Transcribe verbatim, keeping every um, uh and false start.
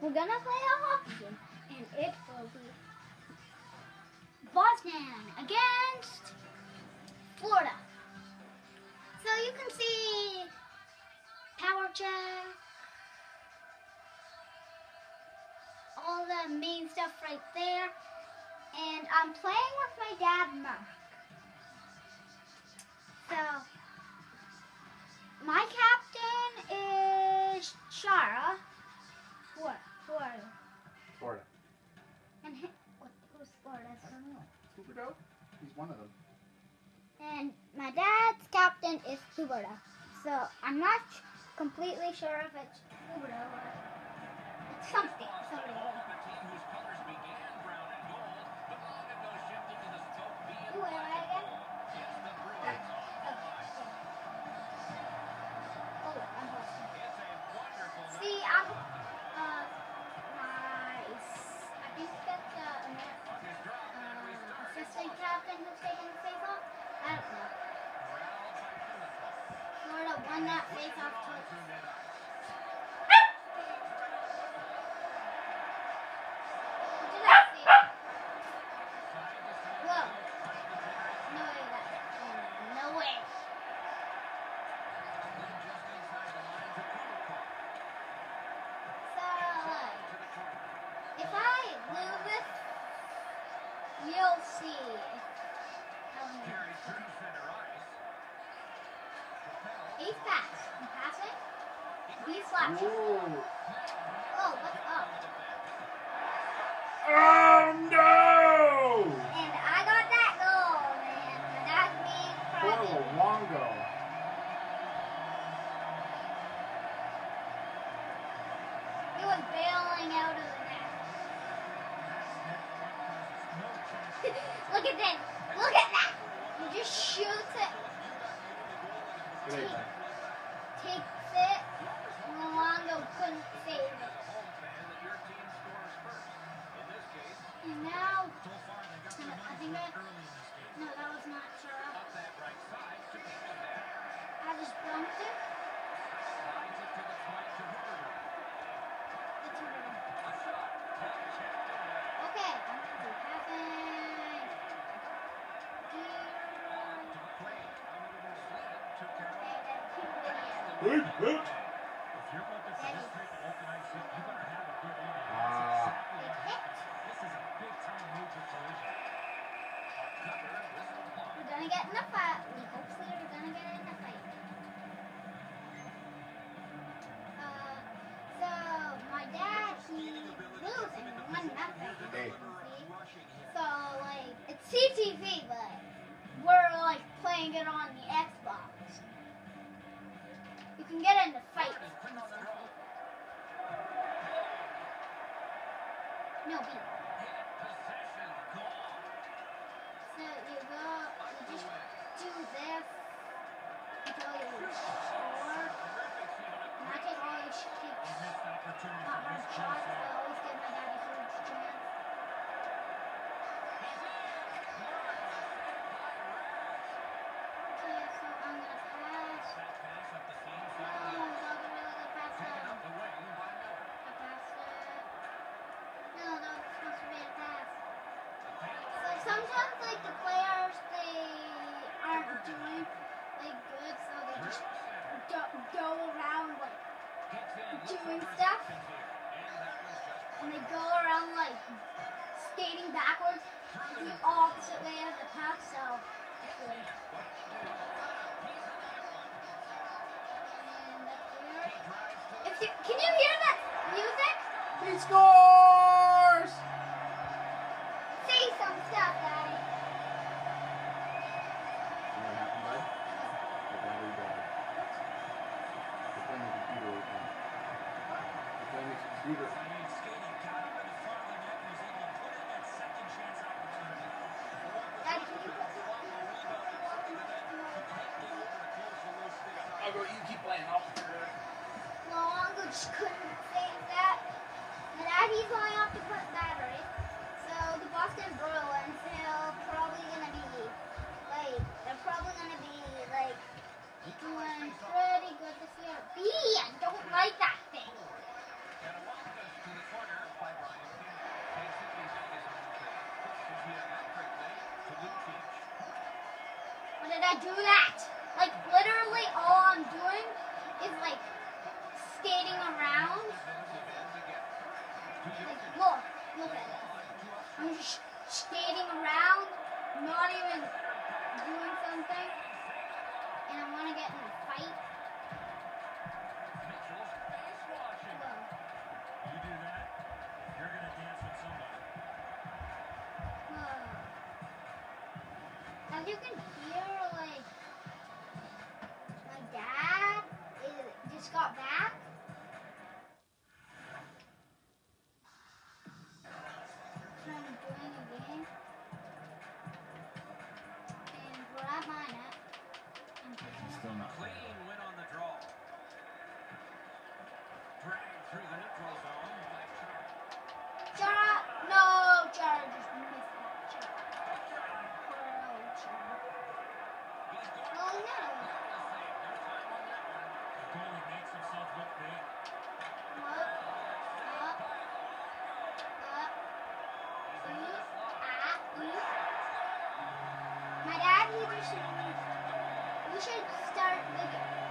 we're gonna play a hockey game, and it will be Boston against Florida. So you can see power check, all the main stuff right there, and I'm playing with my dad, Mark. So my captain is Shara. What? Who are you? Florida. And he, what, who's Florida? I don't know. Huberdeau? He's one of them. And my dad's captain is Huberdeau. So I'm not completely sure if it's Huberdeau or it's something. Somebody else. Who am I again? Oh, I'm Boston. See, I'm uh, nice. I think that's uh, uh, assistant captain who's taking the face off. I don't know. Florida won that face off too. What did I see? Whoa. No way that. No way. So, like, if I lose this, you'll see. He's pass. I'm passing. He's slashing. Oh, what's up? Oh no! And I got that goal, man. And that's me Horrible crying. Wongo. He was bailing out of the net. Look at this. Look at that. He just shoots it. Good night, man. Takes it. Luongo couldn't save it. And now, I think I, no, that was not Chara. I just bumped it. It's over. Okay, I'm going to do passing. Hit, hit. Ah. We're gonna get in a fight. We hopefully we're gonna get in a fight. Uh, so my dad, he's losing one nothing. Hey. So like it's C T V, but we're like playing it on the Xbox. You can get into fights. No, B. So you go, you just do this until you score. And I take always take not hard shots, so I always give my dad a huge chance. Okay, so I'm gonna pass. No, that was a really good pass though. I passed it. No, that was supposed to be a pass. So sometimes like the players, they aren't doing like good, so they just go, go around like doing stuff. And they go around like skating backwards the opposite way of the puck, so it's good. And that's weird. If you, can you hear that music? He scores! Say some stuff, Daddy. You know what happened, bud? The battery died. We're playing the computer right now. We're playing the computer. Daddy, can you put some I'll go, you keep playing. I'll Luongo just couldn't save that. And now he's going off to put batteries. So the Boston Bruins are probably gonna be like they're probably gonna be like doing pretty good this year. B, I don't like that thing. gonna do that. Like, literally all I'm doing is, like, skating around. Like, look. Look at this. I'm just skating around, not even doing something. And I want to get in a fight. Whoa. You do that, you're going to dance with somebody. Whoa. As you can hear, like, my dad is, just got back. Trying to join the game. And we're at my net. And He's still not Clean win on the draw. Dragged through the neutral zone by Chara. Chara! No, Chara just missed that. Chara. Poor old Chara. He's got Oh, no. the save. No time on that one. The goalie makes himself look big. Up, up, up, oop, ah, oop. My dad, he just, we should start, like,